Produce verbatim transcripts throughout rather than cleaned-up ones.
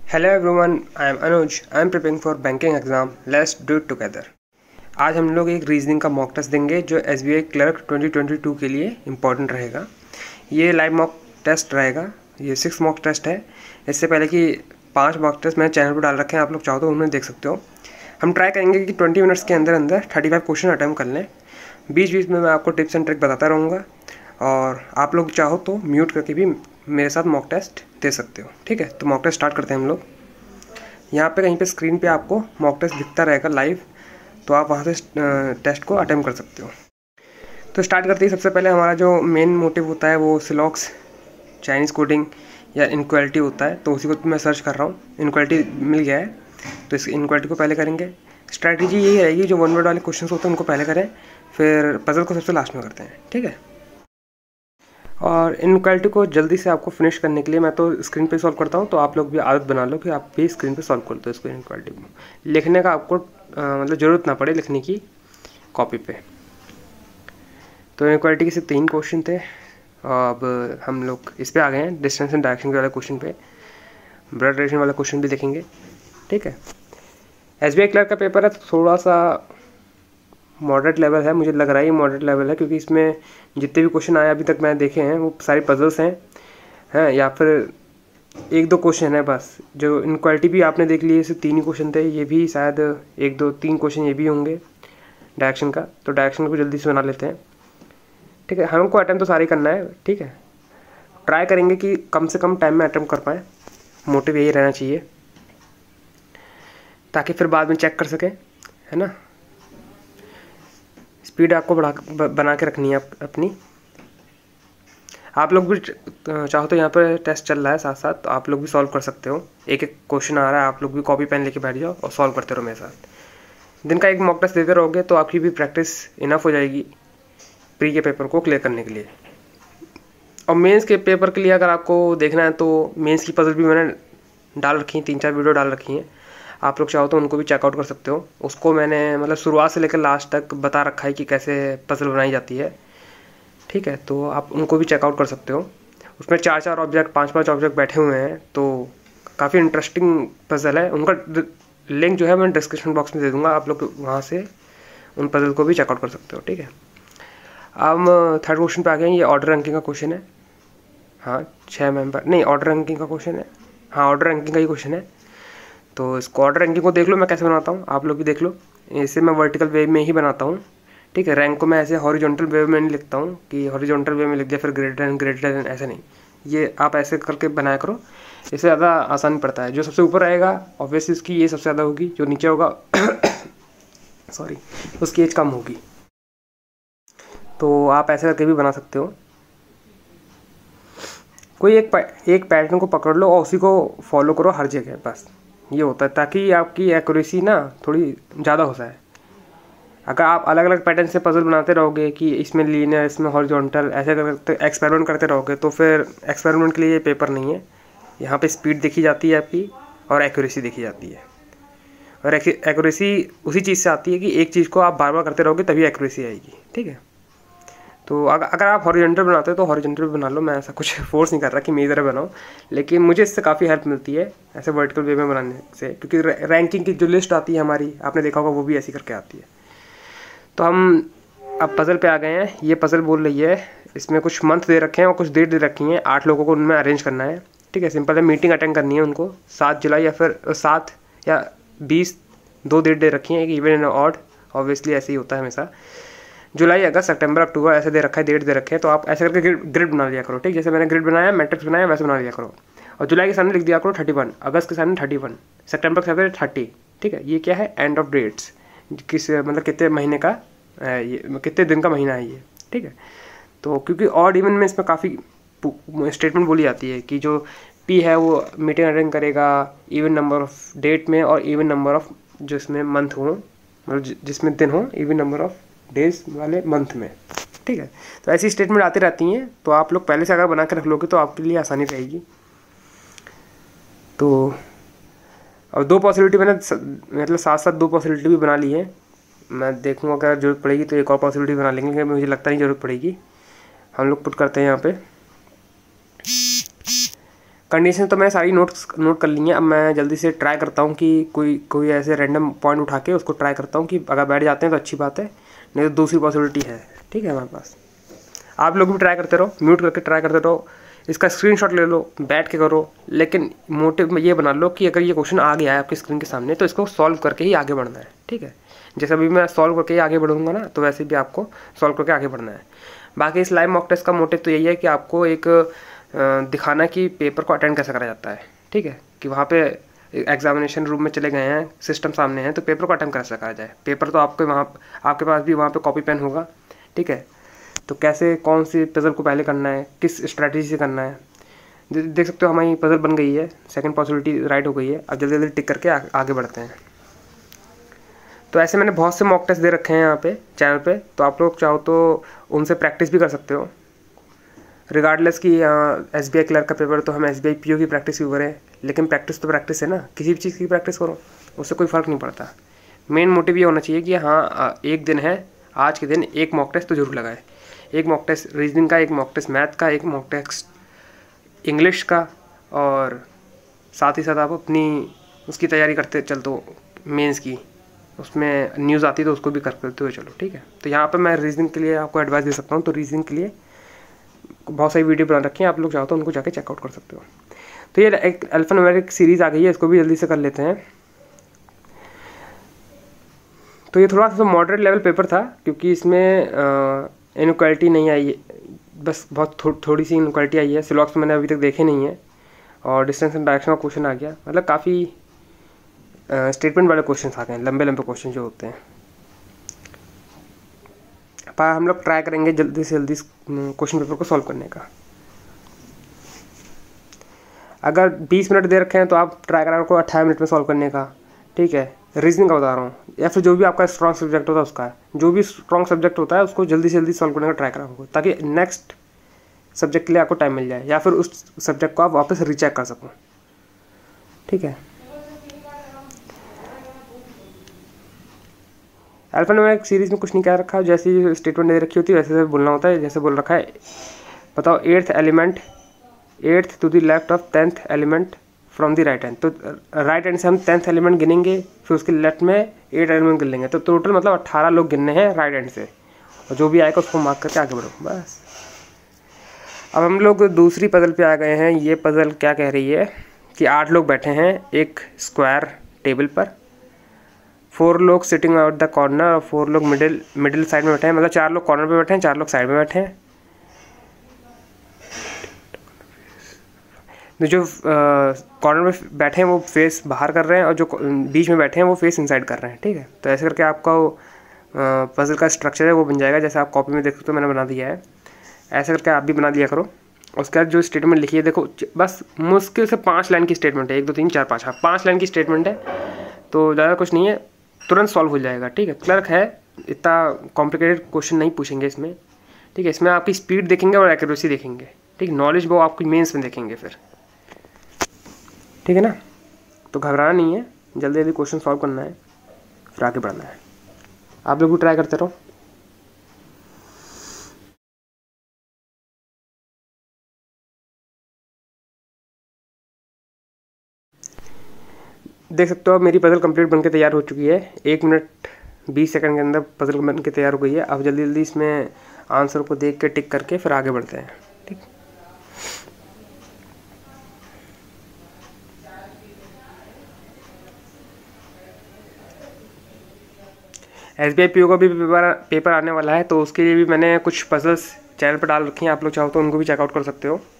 Hello everyone, I am Anuj. I am preparing for banking exam. Let's do it together. आज हम लोग एक reasoning का mock test देंगे जो S B I clerk twenty twenty two के लिए इम्पॉर्टेंट रहेगा। ये लाइव मॉक टेस्ट रहेगा। ये सिक्स मॉक टेस्ट है। इससे पहले कि पांच मॉक टेस्ट मैंने चैनल पर डाल रखे हैं, आप लोग चाहो तो उन्हें देख सकते हो। हम ट्राई करेंगे कि ट्वेंटी मिनट्स के अंदर अंदर थर्टी फाइव क्वेश्चन अटैम्प्ट कर लें। बीच बीच में मैं आपको टिप्स एंड ट्रिक बताता रहूँगा और आप लोग चाहो तो म्यूट करके भी मेरे साथ मॉक टेस्ट दे सकते हो। ठीक है, तो मॉक टेस्ट स्टार्ट करते हैं हम लोग। यहाँ पे कहीं पे स्क्रीन पे आपको मॉक टेस्ट दिखता रहेगा लाइव, तो आप वहाँ से टेस्ट को अटेम्प्ट कर सकते हो। तो स्टार्ट करते ही सबसे पहले हमारा जो मेन मोटिव होता है वो सिलॉक्स, चाइनीज़ कोडिंग या इनक्वालिटी होता है, तो उसी को मैं सर्च कर रहा हूँ। इनक्वालिटी मिल गया है, तो इस इनक्वालिटी को पहले करेंगे। स्ट्रैटेजी यही रहेगी, जो वन वर्ड वाले क्वेश्चन होते हैं उनको पहले करें, फिर पजल को सबसे लास्ट में करते हैं। ठीक है, और इनक्वालिटी को जल्दी से आपको फिनिश करने के लिए मैं तो स्क्रीन पे सॉल्व करता हूँ, तो आप लोग भी आदत बना लो कि आप भी स्क्रीन पे सॉल्व कर दो इसको। इनक्वालिटी को लिखने का आपको आ, मतलब ज़रूरत ना पड़े लिखने की कॉपी पे। तो इनक्वालिटी के सिर्फ तीन क्वेश्चन थे। अब हम लोग इस पे आ गए हैं, डिस्टेंस एंड डायरेक्शन वाले क्वेश्चन पे। ब्लड रिलेशन वाला क्वेश्चन भी देखेंगे। ठीक है, एस बी आई क्लर्क का पेपर है, तो थोड़ा सा मॉडरेट लेवल है, मुझे लग रहा है ये मॉडरेट लेवल है, क्योंकि इसमें जितने भी क्वेश्चन आए अभी तक मैंने देखे हैं वो सारी पजल्स हैं हैं या फिर एक दो क्वेश्चन है बस। जो इनक्वालिटी भी आपने देख ली, सिर्फ तीन ही क्वेश्चन थे, ये भी शायद एक दो तीन क्वेश्चन ये भी होंगे डायरेक्शन का। तो डायरेक्शन को जल्दी से बना लेते हैं। ठीक है, हमको अटैम्प्ट तो सारे करना है। ठीक है, ट्राई करेंगे कि कम से कम टाइम में अटैम्प्ट कर पाएँ, मोटिव यही रहना चाहिए, ताकि फिर बाद में चेक कर सकें, है ना। स्पीड आपको बढ़ा बना के रखनी है आप, अपनी। आप लोग भी चाहो तो यहाँ पर टेस्ट चल रहा है साथ साथ, तो आप लोग भी सॉल्व कर सकते हो। एक एक क्वेश्चन आ रहा है, आप लोग भी कॉपी पेन लेके बैठ जाओ और सॉल्व करते रहो मेरे साथ। दिन का एक मॉक टेस्ट देते रहोगे तो आपकी भी प्रैक्टिस इनफ हो जाएगी प्री के पेपर को क्लियर करने के लिए। और मेंस के पेपर के लिए अगर आपको देखना है तो मेंस की पजल भी मैंने डाल रखी हैं, तीन चार वीडियो डाल रखी हैं, आप लोग चाहो तो उनको भी चेकआउट कर सकते हो। उसको मैंने मतलब शुरुआत से लेकर लास्ट तक बता रखा है कि कैसे पजल बनाई जाती है। ठीक है, तो आप उनको भी चेकआउट कर सकते हो। उसमें चार चार ऑब्जेक्ट, पांच पांच ऑब्जेक्ट बैठे हुए हैं, तो काफ़ी इंटरेस्टिंग पजल है। उनका लिंक जो है मैं डिस्क्रिप्शन बॉक्स में दे दूँगा, आप लोग वहाँ से उन पजल को भी चेकआउट कर सकते हो। ठीक है, अब थर्ड क्वेश्चन पे आ गए। ये ऑर्डर रैंकिंग का क्वेश्चन है। हाँ, छः मेंबर नहीं, ऑर्डर रैंकिंग का क्वेश्चन है। हाँ, ऑर्डर रैंकिंग का ही क्वेश्चन है। तो इस ऑर्डर रैंकिंग को देख लो मैं कैसे बनाता हूँ, आप लोग भी देख लो। इसे मैं वर्टिकल वे में ही बनाता हूँ। ठीक है, रैंक को मैं ऐसे हॉरिजॉन्टल वे में नहीं लिखता हूँ कि हॉरिजॉन्टल वे में लिख दिया फिर ग्रेटर देन ग्रेटर देन, ऐसे नहीं। ये आप ऐसे करके बनाया करो, इससे ज़्यादा आसान पड़ता है। जो सबसे ऊपर रहेगा ऑब्वियसली उसकी ये सबसे ज़्यादा होगी, जो नीचे होगा सॉरी उसकी एज कम होगी। तो आप ऐसे करके भी बना सकते हो। कोई एक एक पैटर्न को पकड़ लो और उसी को फॉलो करो हर जगह, बस ये होता है, ताकि आपकी एक्यूरेसी ना थोड़ी ज़्यादा हो जाए। अगर आप अलग अलग पैटर्न से पजल बनाते रहोगे कि इसमें लीनियर, इसमें हॉरिजॉन्टल, ऐसे करते एक्सपेरिमेंट करते रहोगे, तो फिर एक्सपेरिमेंट के लिए ये पेपर नहीं है। यहाँ पे स्पीड देखी जाती है आपकी और एक्यूरेसी देखी जाती है। और एक्यूरेसी उसी चीज़ से आती है कि एक चीज़ को आप बार बार करते रहोगे तभी एक्यूरेसी आएगी। ठीक है, तो अगर आप हॉरिजॉन्टल बनाते हो तो हॉरिजॉन्टल भी बना लो, मैं ऐसा कुछ फोर्स नहीं कर रहा कि मेरी तरह बनाओ, लेकिन मुझे इससे काफ़ी हेल्प मिलती है ऐसे वर्टिकल वे में बनाने से, क्योंकि रैंकिंग की जो लिस्ट आती है हमारी, आपने देखा होगा, वो भी ऐसी करके आती है। तो हम अब पजल पे आ गए हैं। ये पजल बोल रही है, इसमें कुछ मंथ दे रखे हैं और कुछ डेट दे रखी हैं। आठ लोगों को उनमें अरेंज करना है। ठीक है, सिंपल है, मीटिंग अटेंड करनी है उनको सात जुलाई या फिर सात या बीस, दो डेट दे रखी हैं, एक इवन एंड ऑड, ऑब्वियसली ऐसे ही होता है हमेशा। जुलाई, अगस्त, सितंबर, अक्टूबर ऐसे दे रखा है, डेट दे रखे हैं, तो आप ऐसे करके ग्रिड बना लिया करो। ठीक, जैसे मैंने ग्रिड बनाया, मैट्रिक्स बनाया, वैसे बना लिया करो। और जुलाई के सामने लिख दिया करो थर्टी वन, अगस्त के सामने थर्टी वन, सितंबर के सामने थर्टी। ठीक है, ये क्या है, एंड ऑफ डेट्स, किस मतलब कितने महीने का ये कितने दिन का महीना है ये। ठीक है, तो क्योंकि ऑड इवन में इसमें काफ़ी स्टेटमेंट बोली जाती है कि जो पी है वो मीटिंग अटेंड करेगा इवन नंबर ऑफ डेट में और इवन नंबर ऑफ जो इसमें मंथ हो, मतलब जिसमें दिन हो, इवन नंबर ऑफ डेज वाले मंथ में। ठीक है, तो ऐसी स्टेटमेंट आती रहती हैं, तो आप लोग पहले से अगर बना के रख लोगे तो आपके लिए आसानी रहेगी। तो और दो पॉसिबिलिटी मैंने मतलब साथ साथ दो पॉसिबिलिटी भी बना ली है। मैं देखूँगा अगर जरूरत पड़ेगी तो एक और पॉसिबिलिटी बना लेंगे, क्योंकि मुझे लगता नहीं ज़रूरत पड़ेगी। हम लोग पुट करते हैं यहाँ पे कंडीशन तो मैंने सारी नोट्स नोट कर ली हैं। अब मैं जल्दी से ट्राई करता हूँ कि कोई कोई ऐसे रैंडम पॉइंट उठा के उसको ट्राई करता हूँ कि अगर बैठ जाते हैं तो अच्छी बात है, नहीं तो दूसरी पॉसिबिलिटी है। ठीक है हमारे पास। आप लोग भी ट्राई करते रहो, म्यूट करके ट्राई करते रहो, इसका स्क्रीनशॉट ले लो, बैठ के करो, लेकिन मोटिव में ये बना लो कि अगर ये क्वेश्चन आ गया है आपकी स्क्रीन के सामने तो इसको सॉल्व करके ही आगे बढ़ना है। ठीक है, जैसे अभी मैं सॉल्व करके ही आगे बढ़ूंगा ना, तो वैसे भी आपको सॉल्व करके आगे बढ़ना है। बाकी इस लाइव मॉक टेस्ट का मोटिव तो यही है कि आपको एक दिखाना कि पेपर को अटेंड कैसे करा जाता है। ठीक है, कि वहाँ पे एग्जामिनेशन रूम में चले गए हैं, सिस्टम सामने है, तो पेपर को अटेंड कैसे करा जाए। पेपर तो आपके वहाँ आपके पास भी वहाँ पे कॉपी पेन होगा। ठीक है, तो कैसे कौन सी पजल को पहले करना है, किस स्ट्रैटेजी से करना है। देख सकते हो हमारी पजल बन गई है, सेकंड पॉसिबिलिटी राइट हो गई है। अब जल्दी जल्दी टिक करके आ, आगे बढ़ते हैं। तो ऐसे मैंने बहुत से मॉक टेस्ट दे रखे हैं यहाँ पे चैनल पे, तो आप लोग चाहो तो उनसे प्रैक्टिस भी कर सकते हो। रिगार्डलेस कि एस बी आई क्लर्क का पेपर तो हम S B I P O की प्रैक्टिस क्यों करें, लेकिन प्रैक्टिस तो प्रैक्टिस है ना, किसी भी चीज़ की प्रैक्टिस करो, उससे कोई फ़र्क नहीं पड़ता। मेन मोटिव ये होना चाहिए कि हाँ एक दिन है, आज के दिन एक मॉक टेस्ट तो जरूर लगाए। एक मॉक टेस्ट रीजनिंग का, एक मॉक टेस्ट मैथ का, एक मॉक टेस्ट इंग्लिश का, और साथ ही साथ आप अपनी उसकी तैयारी करते चल तो मेंस की, उसमें न्यूज़ आती तो उसको भी करते हुए चलो। ठीक है, तो यहाँ पे मैं रीजनिंग के लिए आपको एडवाइस दे सकता हूँ। तो रीजनिंग के लिए बहुत सारी वीडियो बना रखी हैं, आप लोग चाहो तो उनको जाके चेकआउट कर सकते हो। तो ये एक अल्फान्यूमेरिक सीरीज़ आ गई है, इसको भी जल्दी से कर लेते हैं। तो ये थोड़ा सा मॉडरेट लेवल पेपर था, क्योंकि इसमें इनक्वालिटी नहीं आई है, बस बहुत थो, थोड़ी सी इनक्वालिटी आई है। सिलॉक्स मैंने अभी तक देखे नहीं है, और डिस्टेंस एंड डायरेक्शन का क्वेश्चन आ गया। मतलब काफ़ी स्टेटमेंट वाले क्वेश्चन आ गए हैं, लंबे लंबे क्वेश्चन जो होते हैं। पर हम लोग ट्राई करेंगे जल्दी से जल्दी क्वेश्चन पेपर को सॉल्व करने का। अगर बीस मिनट दे रखे हैं तो आप ट्राई करा को अट्ठारह मिनट में सॉल्व करने का। ठीक है, रीजनिंग का बता रहा हूँ, या फिर जो भी आपका स्ट्रॉन्ग सब्जेक्ट होता है उसका, जो भी स्ट्रॉन्ग सब्जेक्ट होता है उसको जल्दी से जल्दी सॉल्व करने का ट्राई करा होगा, ताकि नेक्स्ट सब्जेक्ट के लिए आपको टाइम मिल जाए, या फिर उस सब्जेक्ट को आप वापस रीचेक कर सको। ठीक है, अल्फान्यूमेरिक सीरीज में कुछ नहीं कह रखा, जैसी स्टेटमेंट दे रखी होती है वैसे वैसे बोलना होता है। जैसे बोल रखा है, बताओ eighth element eighth to the left of tenth element from the right hand. तो राइट हैंड से हम टेंथ एलिमेंट गिनेंगे, फिर उसके लेफ्ट में एट एलिमेंट गिन लेंगे, तो टोटल मतलब अट्ठारह लोग गिनने हैं राइट हैंड से, और जो भी आएगा उसको मार्क करके आगे बढ़ो बस। अब हम लोग दूसरी पजल पे आ गए हैं। ये पजल क्या कह रही है कि आठ लोग बैठे हैं एक स्क्वायर टेबल पर, फोर लोग सिटिंग आउट द कॉर्नर और फोर लोग मिडिल मिडिल साइड में बैठे हैं। मतलब चार लोग कॉर्नर पे बैठे हैं, चार लोग साइड में बैठे हैं। जो कॉर्नर में बैठे हैं वो फेस बाहर कर रहे हैं, और जो बीच में बैठे हैं वो फेस इनसाइड कर रहे हैं। ठीक है, तो ऐसे करके आपका पजल का स्ट्रक्चर है वो बन जाएगा। जैसे आप कॉपी में देख सकते हो मैंने बना दिया है, ऐसे करके आप भी बना दिया करो। उसके बाद जो स्टेटमेंट लिखी है देखो, बस मुश्किल से पाँच लाइन की स्टेटमेंट है, एक दो तीन चार पाँच, हाँ पाँच लाइन की स्टेटमेंट है, तो ज़्यादा कुछ नहीं है, तुरंत सॉल्व हो जाएगा। ठीक है, क्लर्क है, इतना कॉम्प्लिकेटेड क्वेश्चन नहीं पूछेंगे इसमें। ठीक है, इसमें आपकी स्पीड देखेंगे और एक्यूरेसी देखेंगे। ठीक, नॉलेज वो आपकी मेंस में देखेंगे फिर। ठीक है ना, तो घबराना नहीं है, जल्दी जल्दी क्वेश्चन सॉल्व करना है, फिर आगे बढ़ना है। आप लोग भी ट्राई करते रहो। देख सकते हो मेरी पजल कंप्लीट बनके तैयार हो चुकी है। एक मिनट बीस सेकंड के अंदर पजल बन के तैयार हो गई है। अब जल्दी जल्दी इसमें आंसर को देख के टिक करके फिर आगे बढ़ते हैं। ठीक, S B I P O का भी पेपर पेपर आने वाला है, तो उसके लिए भी मैंने कुछ पजल्स चैनल पर डाल रखी हैं, आप लोग चाहो तो उनको भी चेकआउट कर सकते हो।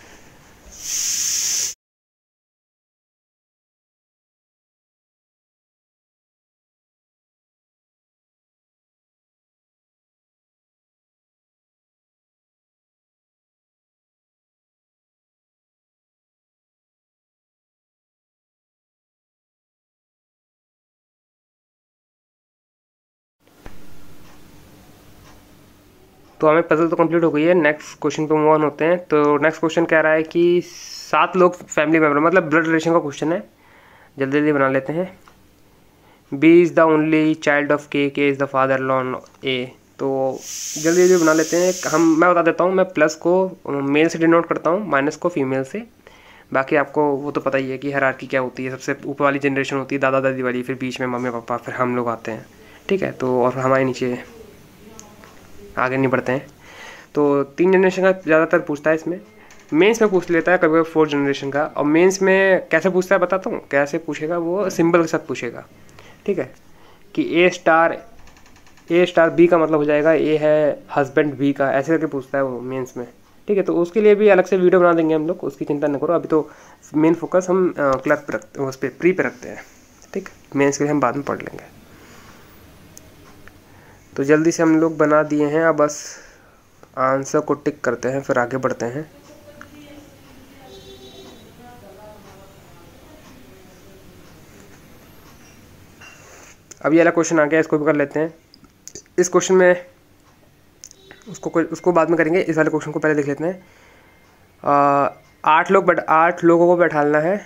तो हमें पजल तो कंप्लीट हो गई है, नेक्स्ट क्वेश्चन पे मूव ऑन होते हैं। तो नेक्स्ट क्वेश्चन कह रहा है कि सात लोग फैमिली मेम्बर, मतलब ब्लड रिलेशन का क्वेश्चन है, जल्दी जल्दी बना लेते हैं। B is the only child of K, K is the father law A. तो जल्दी जल्दी बना लेते हैं हम। मैं बता देता हूँ, मैं प्लस को मेल से डिनोट करता हूँ, माइनस को फीमेल से। बाकी आपको वो तो पता ही है कि हायरार्की क्या होती है। सबसे ऊपर वाली जनरेशन होती है दादा दादी वाली, फिर बीच में मम्मी पापा, फिर हम लोग आते हैं, ठीक है। तो और हमारे नीचे आगे नहीं बढ़ते हैं। तो तीन जनरेशन का ज़्यादातर पूछता है इसमें। मेंस में पूछ लेता है कभी कभी फोर्थ जनरेशन का। और मेंस में कैसे पूछता है बताता हूँ कैसे पूछेगा। वो सिंबल के साथ पूछेगा, ठीक है, कि A star A star B का मतलब हो जाएगा ए है हस्बैंड बी का, ऐसे करके पूछता है वो मेंस में, ठीक है। तो उसके लिए भी अलग से वीडियो बना देंगे हम लोग, उसकी चिंता न करो। अभी तो मेन फोकस हम क्लर्क पे रखते हैं, उस पर प्री पे रखते हैं, ठीक। मेंस के लिए हम बाद में पढ़ लेंगे। तो जल्दी से हम लोग बना दिए हैं, अब बस आंसर को टिक करते हैं, फिर आगे बढ़ते हैं। अब ये वाला क्वेश्चन आ गया, इसको भी कर लेते हैं। इस क्वेश्चन में उसको उसको बाद में करेंगे, इस वाले क्वेश्चन को पहले देख लेते हैं। आ, आठ लोग बट आठ लोगों को बैठाना है,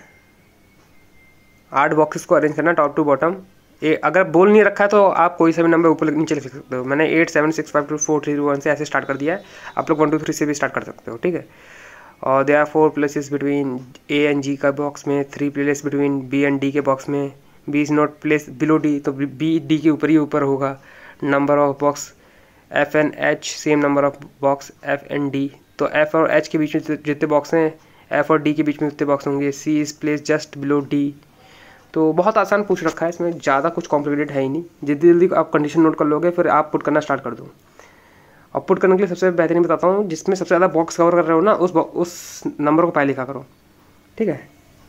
आठ बॉक्सेस को अरेंज करना टॉप टू बॉटम। ए अगर बोल नहीं रखा है तो आप कोई सा भी नंबर ऊपर नीचे लिख सकते हो। मैंने eight seven six five two four three one से ऐसे स्टार्ट कर दिया है, आप लोग वन टू थ्री से भी स्टार्ट कर सकते हो, ठीक है। और there are four places between A and G का बॉक्स में, three place between B and D के बॉक्स में, B is not place below D, तो बी डी के ऊपर ही ऊपर होगा। Number of box F and H, same number of box F and D, तो एफ और एच के बीच में जितने बॉक्स हैं एफ और डी के बीच में उतने बॉक्स होंगे। C is place just below D. तो बहुत आसान पूछ रखा है, इसमें ज़्यादा कुछ कॉम्प्लिकेटेड है ही नहीं। जल्दी जल्दी आप कंडीशन नोट कर लोगे, फिर आप पुट करना स्टार्ट कर दो। और पुट करने के लिए सबसे बेहतरीन बताता हूँ, जिसमें सबसे ज़्यादा बॉक्स कवर कर रहे हो ना, उस उस नंबर को पहले लिखा करो, ठीक है।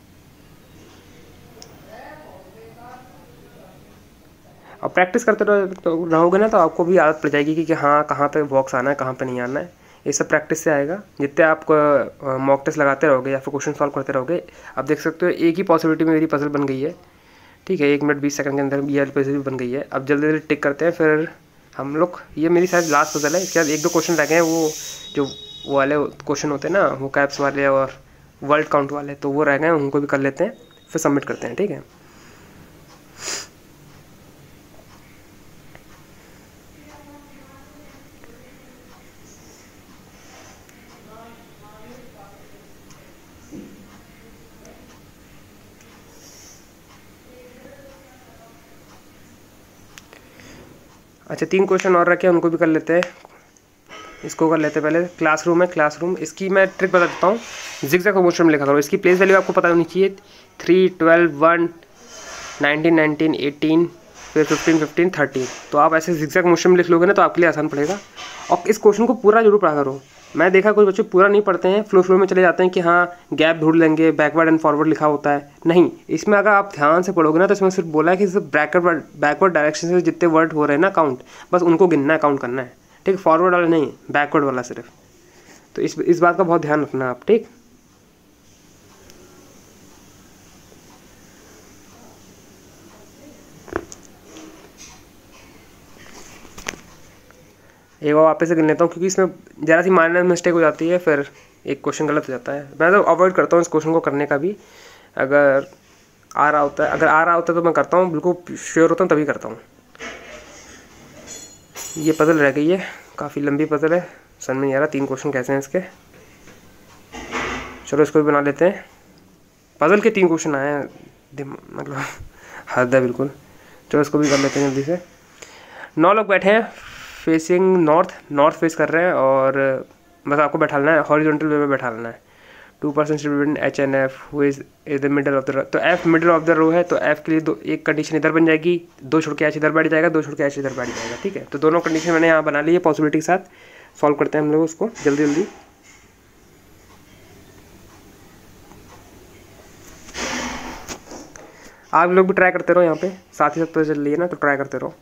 और प्रैक्टिस करते रहोगे ना तो आपको भी आदत पड़ जाएगी कि, कि हाँ कहाँ पे बॉक्स आना है, कहाँ पे नहीं आना है। ये सब प्रैक्टिस से आएगा। जितने आप मॉक टेस्ट लगाते रहोगे या फिर क्वेश्चन सॉल्व करते रहोगे, आप देख सकते हो एक ही पॉसिबिलिटी में मेरी पजल बन गई है, ठीक है। एक मिनट बीस सेकंड के अंदर ये पजल भी बन गई है। अब जल्दी जल्दी टिक करते हैं, फिर हम लोग, ये मेरी शायद लास्ट पजल है। क्या एक दो क्वेश्चन रह गए हैं, वो जो वो वाले क्वेश्चन होते हैं ना, वो कैप्स वाले और वर्ल्ड काउंट वाले, तो वो रह गए हैं, उनको भी कर लेते हैं, फिर सबमिट करते हैं, ठीक है। अच्छा, तीन क्वेश्चन और रखे हैं, उनको भी कर लेते हैं। इसको कर लेते हैं पहले। क्लासरूम है, क्लासरूम, इसकी मैं ट्रिक बता देता हूँ। जिगजैग मोशन में लिखा करो। इसकी प्लेस वैल्यू आपको पता होनी चाहिए, three twelve one nineteen nineteen eighteen फिर फिफ्टीन फिफ्टीन थर्टीन। तो आप ऐसे जिगजैग मोशन में लिख लोगे ना तो आपके लिए आसान पड़ेगा। और इस क्वेश्चन को पूरा जरूर पढ़ा करो। मैं देखा कुछ बच्चे पूरा नहीं पढ़ते हैं, फ्लो फ्लो में चले जाते हैं कि हाँ गैप ढूंढ लेंगे, बैकवर्ड एंड फॉरवर्ड लिखा होता है। नहीं, इसमें अगर आप ध्यान से पढ़ोगे ना तो इसमें सिर्फ बोला है कि सिर्फ बैकवर्ड बैकवर्ड डायरेक्शन से जितने वर्ड हो रहे हैं ना काउंट, बस उनको गिनना है, काउंट करना है, ठीक। फॉरवर्ड वाला नहीं, बैकवर्ड वाला सिर्फ। तो इस इस बात का बहुत ध्यान रखना आप, ठीक। एक बार वापस से गिन लेता हूँ, क्योंकि इसमें ज़रा सी माइनर मिस्टेक हो जाती है, फिर एक क्वेश्चन गलत हो जाता है। मैं तो अवॉइड करता हूँ इस क्वेश्चन को करने का भी। अगर आ रहा होता है अगर आ रहा होता है तो मैं करता हूँ, बिल्कुल श्योर होता हूँ तभी करता हूँ। ये पजल रह गई है, काफ़ी लंबी पजल है, समझ में नहीं आ रहा तीन क्वेश्चन कैसे हैं इसके। चलो इसको भी बना लेते हैं। पजल के तीन क्वेश्चन आए हैं, मतलब हद है बिल्कुल। चलो इसको भी कर लेते हैं जल्दी से। नौ लोग बैठे हैं, फेसिंग नॉर्थ, नॉर्थ फेस कर रहे हैं, और बस आपको बैठाना है, हॉरिजॉन्टल वे में बैठाना है। Two percent between H and F, who is is the middle of the row. तो F middle of the row है, तो एफ के लिए दो एक कंडीशन इधर बन जाएगी, दो छोड़ के एच इधर बैठ जाएगा, दो छोड़ के एच इधर बैठ जाएगा, ठीक है। तो दोनों कंडीशन मैंने यहाँ बना ली है पॉसिबिलिटी के साथ। सॉल्व करते हैं हम लोग उसको जल्दी जल्दी। आप लोग भी ट्राई करते रहो, यहाँ पे साथ ही साथ पता चल रही है ना, तो ट्राई करते रहो।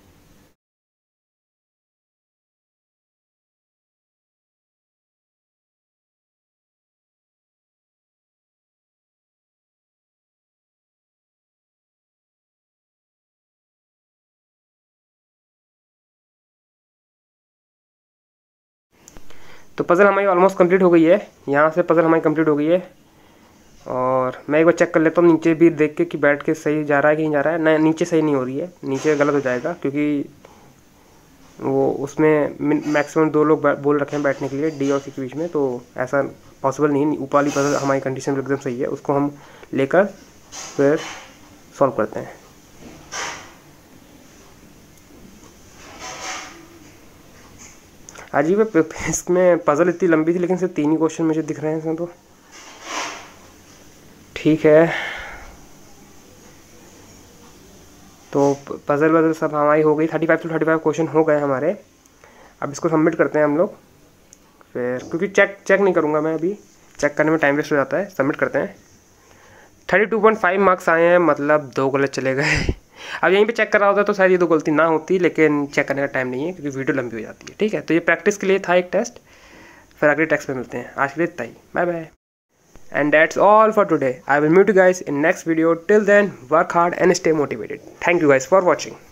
तो पज़ल हमारी ऑलमोस्ट कंप्लीट हो गई है। यहाँ से पज़ल हमारी कंप्लीट हो गई है, और मैं एक बार चेक कर लेता हूँ नीचे भी देख के कि बैठ के सही जा रहा है कि नहीं जा रहा है। नहीं, नीचे सही नहीं हो रही है, नीचे गलत हो जाएगा, क्योंकि वो उसमें मैक्सिमम दो लोग बोल रखे हैं बैठने के लिए डी और सी के बीच में, तो ऐसा पॉसिबल नहीं है। ऊपर वाली पजल हमारी कंडीशन एकदम सही है, उसको हम लेकर फिर सॉल्व करते हैं। अजीब है, इसमें पजल इतनी लंबी थी लेकिन सिर्फ तीन ही क्वेश्चन मुझे दिख रहे हैं इसमें, तो ठीक है। तो पजल वजल सब हमारी हो गई, thirty five to thirty five question हो गए हमारे। अब इसको सबमिट करते हैं हम लोग फिर, क्योंकि चेक चेक नहीं करूँगा मैं, अभी चेक करने में टाइम वेस्ट हो जाता है। सबमिट करते हैं। Thirty two point five marks आए हैं, मतलब दो गलत चले गए। अब यहीं पे चेक कर रहा होता तो शायद ये दो गलती ना होती, लेकिन चेक करने का टाइम नहीं है क्योंकि वीडियो लंबी हो जाती है। ठीक है, तो ये प्रैक्टिस के लिए था एक टेस्ट, फिर अगले टेस्ट में मिलते हैं। आज के लिए इतना ही, bye bye. And that's all for today. I will meet you guys in next video. Till then, work hard and stay motivated. Thank you guys for watching.